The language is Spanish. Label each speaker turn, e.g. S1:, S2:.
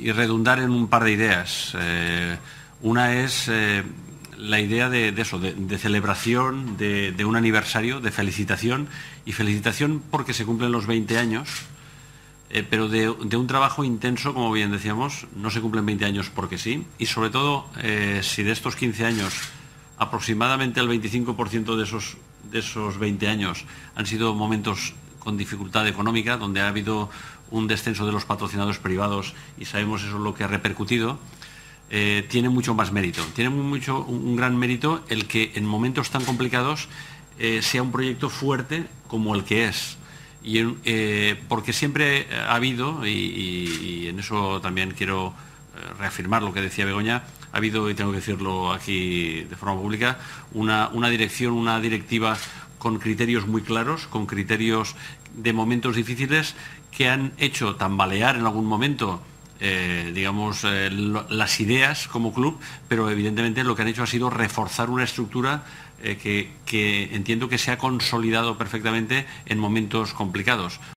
S1: y redundar en un par de ideas. Una es la idea de celebración de un aniversario, de felicitación, y felicitación porque se cumplen los 20 años, pero de un trabajo intenso, como bien decíamos. No se cumplen 20 años porque sí, y sobre todo, si de estos 15 años, aproximadamente el 25% de esos 20 años han sido momentos con dificultad económica, donde ha habido un descenso de los patrocinadores privados, y sabemos eso lo que ha repercutido, tiene mucho más mérito. Tiene un gran mérito el que en momentos tan complicados sea un proyecto fuerte como el que es. Porque siempre ha habido, y en eso también quiero reafirmar lo que decía Begoña, ha habido, y tengo que decirlo aquí de forma pública, una dirección, una directiva con criterios muy claros, con criterios de momentos difíciles, que han hecho tambalear en algún momento las ideas como club, pero evidentemente lo que han hecho ha sido reforzar una estructura que entiendo que se ha consolidado perfectamente en momentos complicados.